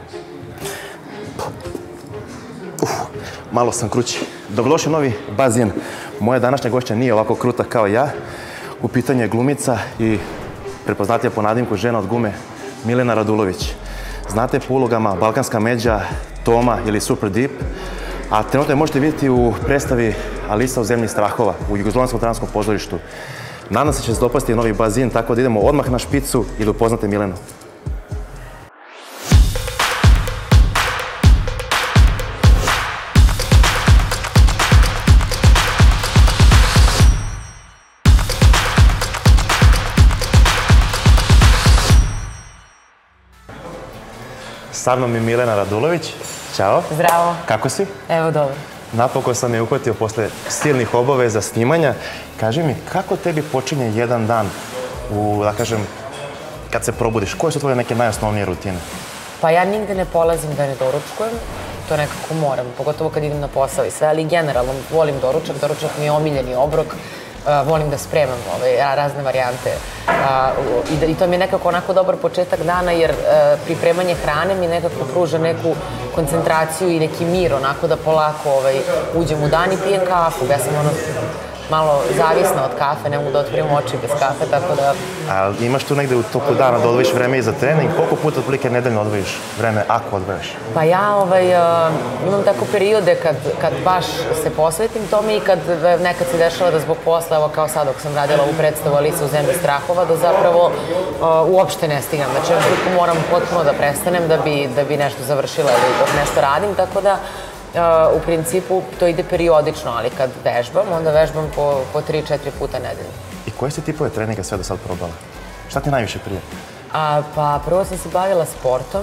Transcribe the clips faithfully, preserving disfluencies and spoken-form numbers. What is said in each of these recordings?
Uf, malo sam krući. Dobrodošli u novi bazen. Moja današnja gošća nije ovako kruta kao ja. U pitanju je glumica i prepoznatija po nadimku žena od gume, Milena Radulović. Znate po ulogama Balkanska međa, Toma ili Super Deep, a trenutno je možete vidjeti u predstavi Alisa u zemlji strahova u Jugoslovenskom dramskom pozorištu. Nadam se će se dopasti novi bazen, tako da idemo odmah na špicu i da upoznate Milenu. Sa mnom je Milena Radulović. Ćao. Zdravo. Kako si? Evo, dobro. Napokon sam je uhvatio posle silnih obaveza snimanja. Kaži mi, kako tebi počinje jedan dan u, da kažem, kad se probudiš? Koje su tvoje neke najosnovnije rutine? Pa ja nigde ne polazim da ne doručkujem. To nekako moram, pogotovo kad idem na posao i sve, ali generalno volim doručak. Doručak mi je omiljeni obrok. Volim da spremam razne varijante i to mi je nekako onako dobar početak dana jer pripremanje hrane mi nekako pruža neku koncentraciju i neki mir onako da polako uđem u dan i pijem kafu. Ja sam ono malo zavisna od kafe, ne mogu da otvorim oči bez kafe, tako da... A imaš tu negde u toku dana da odvojiš vreme i za trening? Koliko puta otprilike nedeljno odvojiš vreme, ako odvojiš? Pa ja imam tako periode kad baš se posvetim tome i kad nekad se dešava da zbog posla, evo kao sad dok sam radila ovu predstavu Alisa u zemlji strahova, da zapravo uopšte ne stigam. Znači, ja moram potpuno da prestanem da bi nešto završila ili dok nešto radim, tako da u principu to ide periodično, ali kad vežbam, onda vežbam po tri četiri puta nedeljno. I koje si tipove treninga sve do sad probala? Šta ti najviše prije? Pa prvo sam se bavila sportom,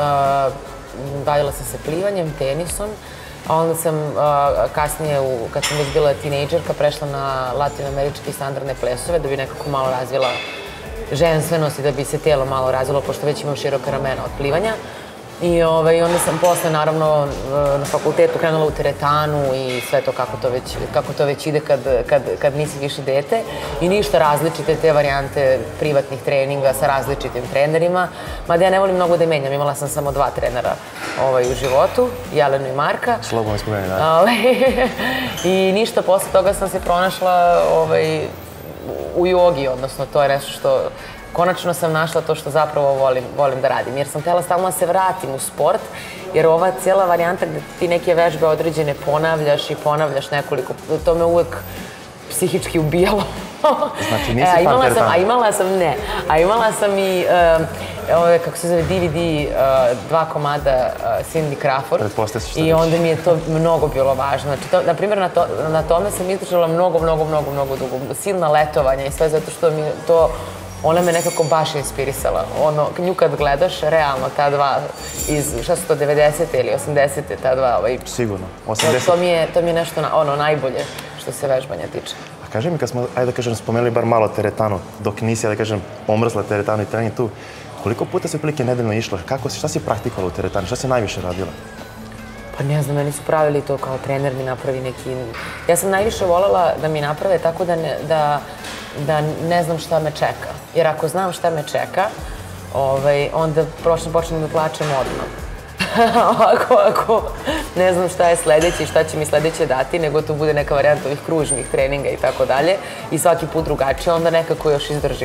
bavila sam se plivanjem, tenisom, a onda sam kasnije, kad sam već bila tinejdžerka, prešla na latinoameričke i standardne plesove da bi nekako malo razvila ženstvenost i da bi se tijelo malo razvilo, pošto već imam široka ramena od plivanja. I onda sam posle, naravno, na fakultetu krenula u teretanu i sve to kako to već ide kad nisi više dete. I ništa različite te varijante privatnih treninga sa različitim trenerima. Mada ja ne volim mnogo da menjam, imala sam samo dva trenera u životu, Jelenu i Marka. Slobodno spomeni, da. I ništa, posle toga sam se pronašla u jogi, odnosno to je nešto što... Konačno sam našla to što zapravo volim da radim, jer sam htjela stalno da se vratim u sport, jer ova cijela varijanta gde ti neke vežbe određene ponavljaš i ponavljaš nekoliko, to me uvek psihički ubijalo. Znači nisi fan teretana? A imala sam, ne, a imala sam i, kako se zove, D V D, dva komada Cindy Crawford. I onda mi je to mnogo bilo važno. Znači, na primjer, na tome sam izdržala mnogo, mnogo, mnogo, mnogo dugo. Silna letovanja i sve zato što mi to... Ona me nekako baš inspirisala. Ono, nju kad gledaš, realno, ta dva iz, šta su to, devedesete ili osamdesete, ta dva, ovaj... Sigurno, osamdesete. To mi je nešto, ono, najbolje što se vežbanja tiče. A kaži mi, kad smo, ajde da kažem, spomenuli bar malo teretanu, dok nisi, da kažem, omrzla teretanu i trening tu, koliko puta si otprilike nedeljno išla? Kako si, šta si praktikovala u teretani? Šta si najviše radila? Pa ne znam, meni su pravili to kao trener mi napravi neki... Ja sam najviše voljela da mi naprave tako da ne znam šta me čeka. Jer ako znam šta me čeka, onda počnem da plačem odmah. Ako ne znam šta je sledeće i šta će mi sledeće dati, nego to bude neka varijanta ovih kružnih treninga i tako dalje, i svaki put drugačije, onda nekako još izdržim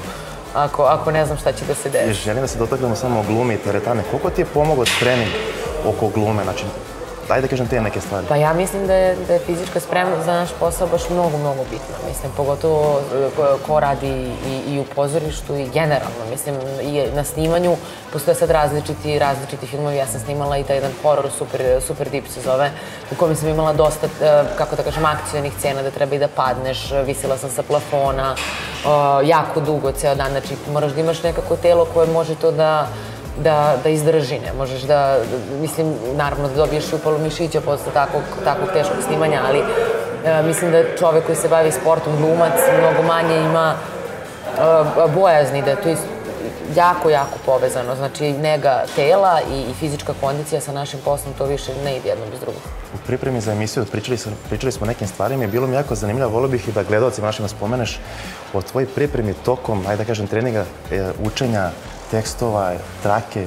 ako ne znam šta će da se desi. Želim da se dotaknemo samo o glumi i teretane. Koliko ti je pomogao trening oko glume? Znači, daj da kažem te neke stvari. Pa ja mislim da je fizička spremnost za naš posao baš mnogo, mnogo bitna. Mislim, pogotovo ko radi i u pozorištu i generalno. Mislim, i na snimanju postoje sad različiti, različiti filmovi. Ja sam snimala i taj jedan horor, Super Deep se zove, u kojem sam imala dosta, kako da kažem, akcijnih scena da treba i da padneš, visila sam sa plafona, jako dugo, ceo dan. Znači, moraš da imaš nekako telo koje može to da da izdrži, ne možeš da, mislim, naravno da dobiješ upalu mišića posle takvog teškog snimanja, ali mislim da čovek koji se bavi sportom, glumac, mnogo manje ima bojazni, da je to jako, jako povezano. Znači, nega tela i fizička kondicija sa našim poslom, to više ne ide jedno bez drugog. U pripremi za emisiju pričali smo o nekim stvarima i bilo mi jako zanimljivo, volio bih i da gledalcima našima spomeneš o tvojoj pripremi tokom, ajde da kažem, treninga, učenja tekstova, trake.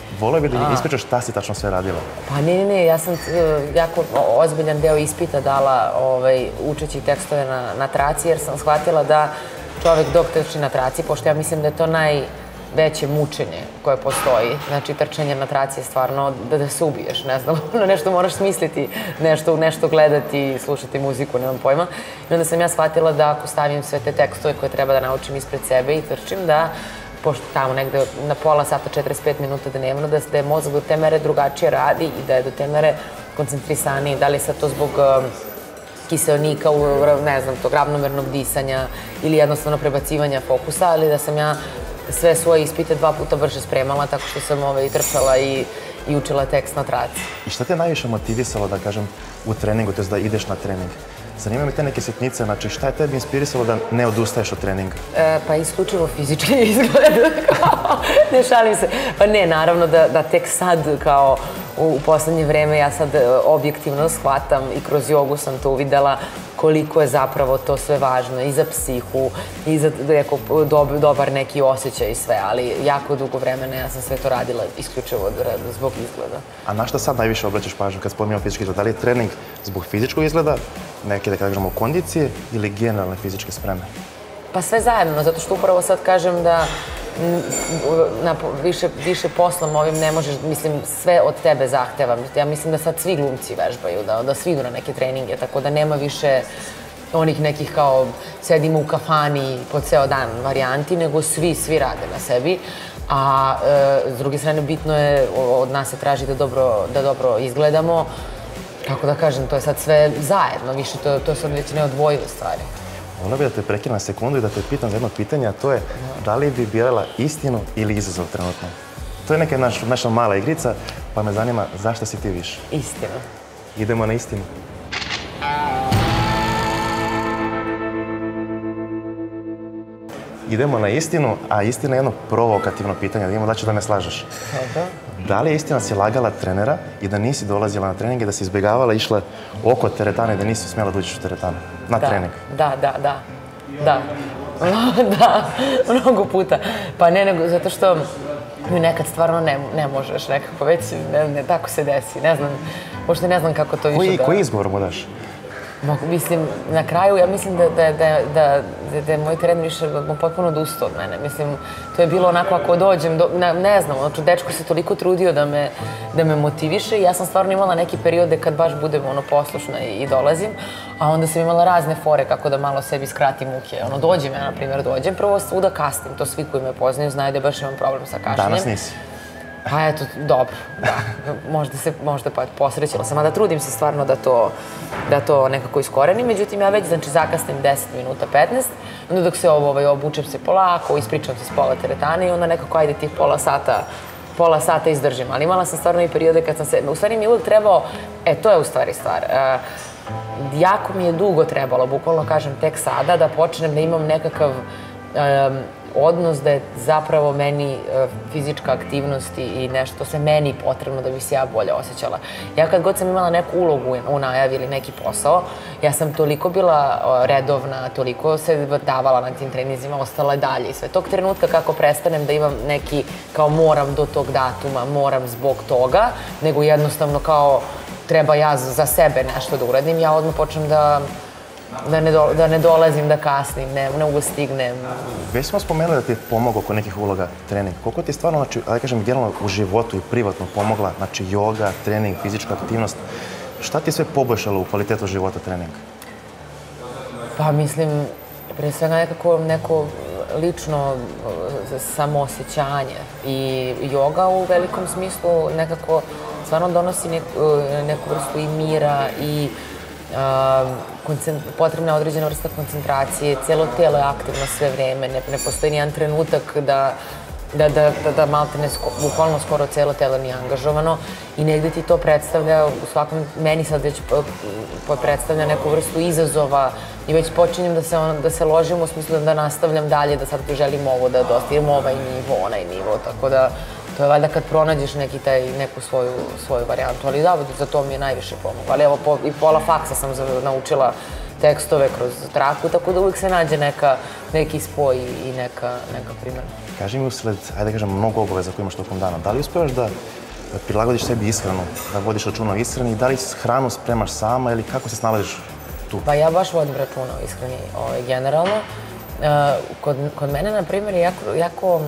Volio bih da ispričaš šta si tačno sve radila. Pa ne, ne, ne, ja sam jako ozbiljan deo ispita dala učeći tekstove na traci, jer sam shvatila da čovek dok trči na traci, pošto ja mislim da je to najveće mučenje koje postoji. Znači, trčanje na traci je stvarno da se ubiješ, ne znam, nešto moraš smisliti, nešto gledati, slušati muziku, nemam pojma. I onda sam ja shvatila da ako stavim sve te tekstove koje treba da naučim ispred sebe i trčim, da pošto tamo negde na pola sata, četrdeset pet minuta dnevno, da je mozak do te mere drugačije radi i da je do te mere koncentrisaniji. Da li je sad to zbog kiseonika, ne znam, tog ravnomernog disanja ili jednostavno prebacivanja fokusa, ali da sam ja sve svoje ispite dva puta brže spremala tako što sam trčala i učila tekst na traci. I šta te najviše motivisalo, da kažem, u treningu, to je da ideš na trening? Zanima mi te neke sitnice, znači šta je tebi inspirisalo da ne odustaješ od treninga? Pa isključivo fizički izgled. Ne šalim se. Pa ne, naravno da tek sad, kao u poslednje vreme, ja sad objektivno shvatam i kroz jogu sam to uvidela koliko je zapravo to sve važno i za psihu i za dobar neki osjećaj i sve, ali jako dugo vremena ja sam sve to radila isključivo zbog izgleda. A na šta sad najviše obraćaš pažnju kad spominjamo fizički izgled? Da li je trening zbog fizičkog izgleda, neke, da kažemo, kondicije ili generalne fizičke spreme? Pa sve zajedno, zato što upravo sad kažem da na više poslom ovim ne možeš, mislim, sve od tebe zahtevam. Ja mislim da sad svi glumci vežbaju, da svi idu na neke treninge, tako da nema više onih nekih kao sedimo u kafani po ceo dan varijanti, nego svi, svi rade na sebi. A s druge strane, bitno je, od nas se traži da dobro izgledamo. Kako da kažem, to je sad sve zajedno, više to sad već neodvojive stvari. Volio bih da te prekinem na sekundu i da te pitam za jedno pitanje, a to je da li bi birala istinu ili izazov trenutno? To je neka naša mala igrica, pa me zanima zašto si ti više? Istina. Idemo na istinu. Idemo na istinu, a istina je jedno provokativno pitanje, da vidimo da ću da me slažeš. Da li je istina da si lagala trenera i da nisi dolazila na treninge, da si izbjegavala, išla oko teretana i da nisi smjela da uđeš u teretanu? Na trening? Da, da, da. Da. Da, mnogo puta. Pa ne, nego zato što mi nekad stvarno ne možeš nekako, već tako se desi. Ne znam, pošto ne znam kako to više da... Koji izgovor mu daš? Mislim, na kraju, ja mislim da je moj trener više potpuno odustao od mene. Mislim, to je bilo onako ako dođem, ne znam, znači, dečko se toliko trudio da me motiviše i ja sam stvarno imala neki periode kad baš budem poslušna i dolazim, a onda sam imala razne fore kako da malo sebi skratim muke. Ono, dođem, ja, na primjer, dođem, prvo svuda kasnim, to svi koji me poznaju znaju da baš imam problem sa kašljenjem. Danas nisi? Pa eto, dobro, da, možda se, možda pa posrećila sam, a da trudim se stvarno da to nekako iskorenim, međutim ja već, znači, zakasnim deset minuta, petnaest, onda dok se obučem se polako, ispričam se s pola teretane i onda nekako ajde tih pola sata, pola sata izdržim, ali imala sam stvarno i periode kad sam se, u stvari mi je uvijek trebao, e, to je u stvari stvar, jako mi je dugo trebalo, bukvalno kažem tek sada, da počnem da imam nekakav odnos da je zapravo meni fizička aktivnost i nešto se meni potrebno da bi se ja bolje osjećala. Ja kad god sam imala neku ulogu u najavi ili neki posao, ja sam toliko bila redovna, toliko se davala na tim treninzima, ostala dalje i sve. Tog trenutka kako prestanem da imam neki kao moram do tog datuma, moram zbog toga, nego jednostavno kao treba ja za sebe nešto da uradim, ja odmah počnem da da ne dolazim, da kasnim, ne uvijek stignem. Već smo spomenuli da ti je pomogao oko nekih uloga trening. Koliko ti je stvarno, znači, da kažem, generalno u životu i privatno pomogla, znači, joga, trening, fizička aktivnost, šta ti je sve poboljšalo u kvalitetu života treninga? Pa mislim, pre svega nekako neko lično samoosjećanje i joga u velikom smislu nekako stvarno donosi neku vrstu i mira i potrebna je određena vrsta koncentracije, cijelo tijelo je aktivno sve vreme, ne postoji nijedan trenutak da malte ne, bukvalno skoro cijelo tijelo nije angažovano i negdje ti to predstavlja, u svakom, meni sad već predstavlja neku vrstu izazova i već počinjem da se ložim u smislu da nastavljam dalje, da sad želim ovo da dostijem ovaj nivo, onaj nivo, tako da to je valjda kad pronađeš neku svoju varijantu, ali da, za to mi je najviše pomoglo. Ali evo, i pola faksa sam naučila tekstove, kroz traku, tako da uvijek se nađe neki spoj i neka primjena. Kaži mi usled, ajde kažem, mnogo obaveza koje imaš tokom dana, da li uspevaš da prilagodiš sebi ishranu, da vodiš računa o ishrani i da li hranu spremaš sama ili kako se snalaziš tu? Pa ja baš vodim računa o ishrani generalno. Kod mene, na primjer, jako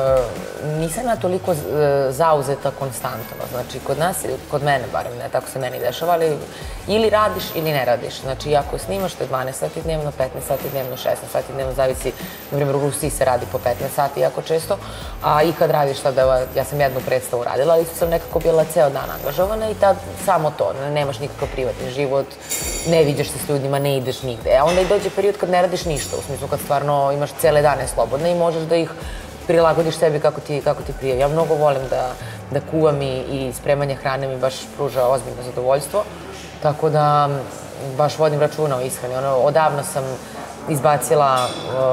nisam ja toliko zauzeta konstantno. Znači, kod nas, kod mene barem, ne tako se meni dešava, ali ili radiš ili ne radiš. Znači, ako snimaš, to je dvanaest sati dnevno, petnaest sati dnevno, šesnaest sati dnevno, zavisi, na primjer, u Rusiji se radi po petnaest sati jako često, a i kad radiš tada, ja sam jednu predstavu radila, ali sam nekako bila ceo dan angažovana i tad samo to, nemaš nikakav privatni život, ne viđaš se s ljudima, ne ideš nigde. A onda i dođe period kad ne radiš ništa, u smislu kad stvarno imaš cele dane slobodne i možeš da ih prilagodiš sebi kako ti prije. Ja mnogo volim da kuvam i spremanje hrane mi baš pruža ozbiljno zadovoljstvo, tako da baš vodim računa o ishrani. Odavno sam izbacila,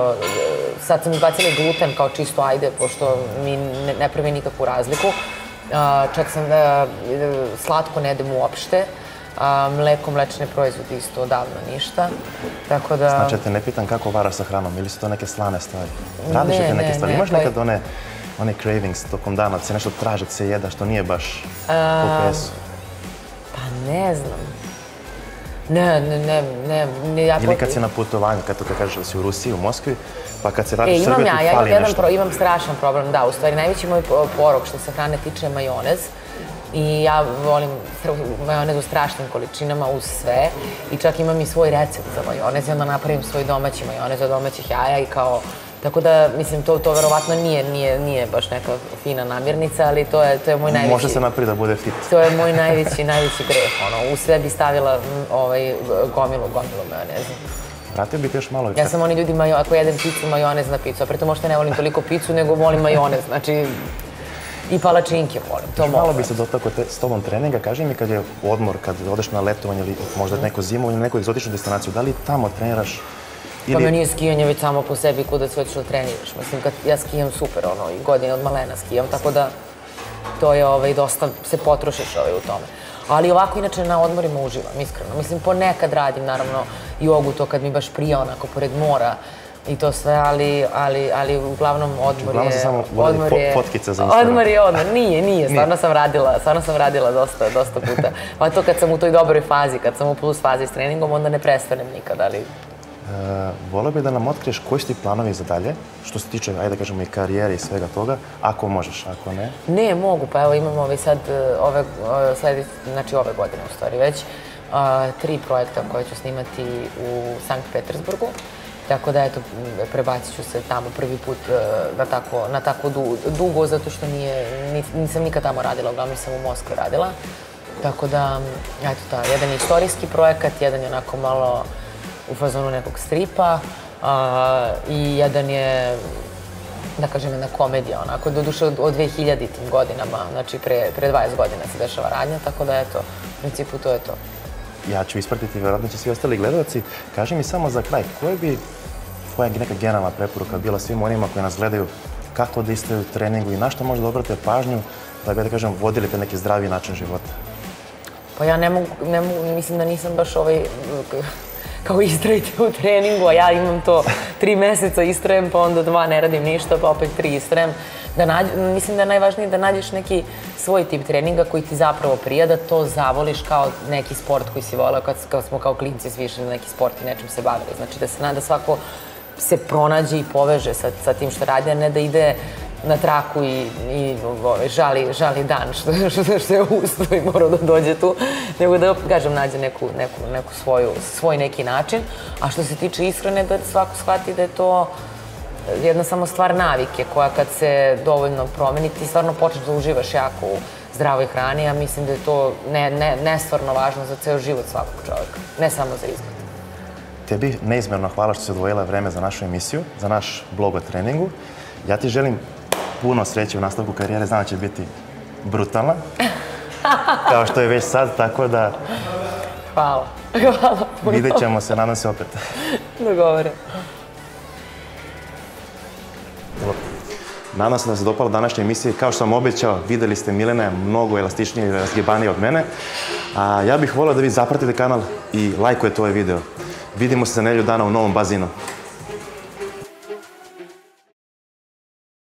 sad sam izbacila i gluten kao čisto ajde, pošto mi ne pravi nikakvu razliku. Čak sam slatko ne jedem uopšte. Mleko, mlečne proizvode isto odavno ništa, tako da... Znači, te ne pitam kako varaš sa hranom, ili su to neke slane stvari? Radiš li te neke stvari? Imaš nekad one cravings tokom dana, da se nešto traži, da se jeda, što nije baš po pesu? Pa ne znam. Ne, ne, ne, ne... Ili kad si na putovanju, kad to kažeš da si u Rusiji, u Moskvi, pa kad se vratiš u Srbiju, ti fali nešto. Imam strašan problem, da, u stvari najveći moj porok što se hrane tiče je majonez. I ja volim majonez u strašnim količinama uz sve i čak imam i svoj recept za majonez i onda napravim svoj domaći majonez od domaćih jaja i kao... Tako da, mislim, to verovatno nije baš neka fina namirnica, ali to je moj najveći... Može se napravi da bude fit. To je moj najveći, najveći greh, ono. U sve bi stavila gomilu, gomilu majoneza. Vratio bih još malo... Ja sam oni ljudi, ako jedem picu, majonez na picu, a pritom možda ne volim toliko picu, nego volim majonez, znači... I palačinke volim, to mogu. Malo bi se dotakao s tobom treninga. Kaži mi kad je odmor, kad odeš na letovanje ili možda neko zimovanje, neku egzotičnu destinaciju, da li tamo treniraš? Pa me nije skijanje već samo po sebi kuda se već da treniraš. Mislim, kad ja skijam super, ono, i godine od malena skijam, tako da to je dosta, se potrošiš u tome. Ali ovako, inače, na odmorima uživam, iskreno. Mislim, ponekad radim, naravno, jogu, to kad mi baš prija onako pored mora, i to sve, ali uglavnom odmor je... Uglavnom se samo vodi fotkica za Instagram. Odmor je odmor. Nije, nije. Stvarno sam radila, stvarno sam radila dosta, dosta puta. Pa to kad sam u toj dobroj fazi, kad sam u plus fazi s treningom, onda ne prestanem nikad, ali... Voleo bih da nam otkriješ koji su ti planovi za dalje, što se tiče, ajde da kažemo, i karijere i svega toga, ako možeš, ako ne? Ne, mogu, pa evo imamo ovaj sad, znači ove godine u stvari već, tri projekta koje ću snimati u Sankt Petersburgu. Tako da, eto, prebacit ću se tamo prvi put na tako dugo, zato što nisam nikad tamo radila, uglavnom sam u Moskvi radila. Tako da, eto, ta, jedan je istorijski projekat, jedan je onako malo u fazonu nekog stripa i jedan je, da kažem, jedna komedija, onako, doduše od dvehiljaditim godinama, znači pre dvadeset godina se dešava radnja, tako da, eto, u principu to je to. Ja ću ispratiti, vjerojatno će svi ostali gledalci. Kaži mi samo za kraj, koja bi tvoja neka generalna preporuka bila svim onima koji nas gledaju, kako da istraju u treningu i na što možda obrate pažnju da bi, da kažem, vodili te neki zdravi način života? Pa ja ne mogu, mislim da nisam baš ovaj, kao istrajte u treningu, a ja imam to tri meseca istrajem, pa onda dva ne radim ništa, pa opet tri istrajem. Mislim da je najvažnije da nađeš neki svoj tip treninga koji ti zapravo prija, da to zavoliš kao neki sport koji si voleo kad smo kao klinci svi išli na neki sport i nečim se bavili. Znači da se nada svako se pronađe i poveže sa tim što radi, a ne da ide na traku i žali dan što je usto i mora da dođe tu, nego da, kažem, nađe neku svoj neki način. A što se tiče ishrane, da svako shvati da je to jedna samo stvar navike koja kad se dovoljno promeni, ti stvarno počneš da uživaš jako u zdravoj hrani, a mislim da je to nestvarno važno za ceo život svakog čovjeka, ne samo za izgled. Tebi neizmjerno hvala što si odvojila vreme za našu emisiju, za naš blog o treningu. Ja ti želim puno sreće u nastavku karijere, znam da će biti brutalna, kao što je već sad, tako da... Hvala. Hvala puno. Vidjet ćemo se, nadam se opet. Dogovorim. Nadam se da se dopala današnja emisija. Kao što sam obećao, videli ste Milena je mnogo elastičnija i razgibanija od mene. Ja bih volio da vi zapratite kanal i lajkujete ovaj video. Vidimo se za nedelju dana u novom bazinu.